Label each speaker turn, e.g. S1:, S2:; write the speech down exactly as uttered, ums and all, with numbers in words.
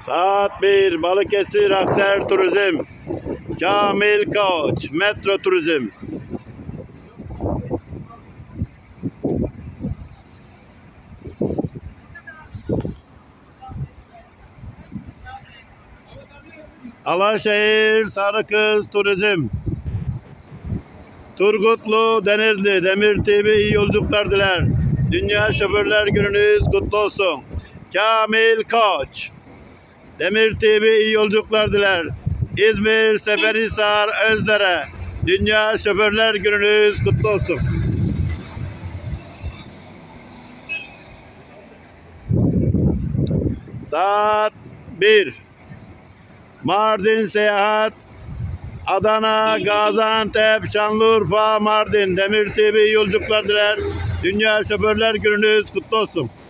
S1: Saat bir Balıkesir Akser Turizm, Kamil Koç, Metro Turizm. Alaşehir Sarıkız Turizm, Turgutlu Denizli Demir T V iyi yolculuklar diler. Dünya Şoförler Gününüz kutlu olsun. Kamil Koç, Demir T V iyi yolculuklar diler. İzmir Seferihisar Özdere, Dünya Şoförler Gününüz kutlu olsun. Saat bir Mardin Seyahat, Adana, Gaziantep, Şanlıurfa, Mardin Demir T V iyi yolculuklar diler. Dünya Şoförler Gününüz kutlu olsun.